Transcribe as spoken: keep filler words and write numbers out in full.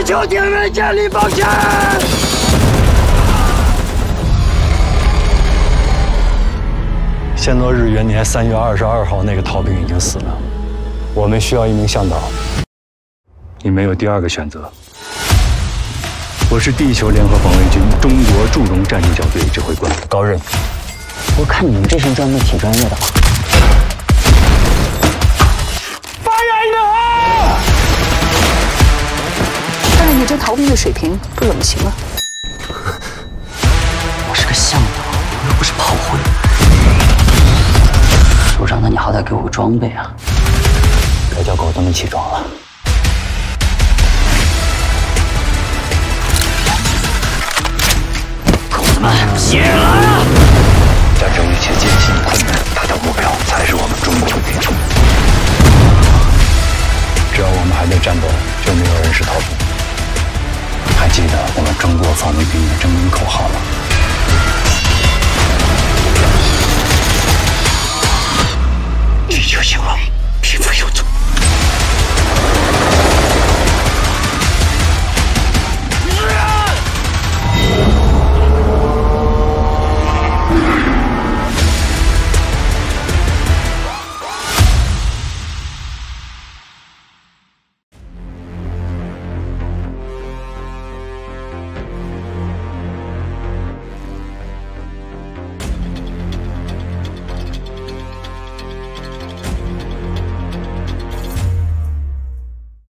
求敌人建立防线。 暹罗日元年三月二十二号，那个逃兵已经死了。我们需要一名向导，你没有第二个选择。我是地球联合防卫军中国驻容战术小队指挥官高任。 我看你们这些专业挺专业的啊。 发言呢！ 看来你这逃兵的水平不怎么行啊。 我是个向导，我又不是炮灰。首长，那你好歹给我个装备啊！该叫狗子们起床了。狗子们起来啊！ 战胜一切艰辛困难，达到目标才是我们中国的命。只要我们还在战斗，就没有人是逃兵。还记得我们中国防卫兵的征兵口号吗？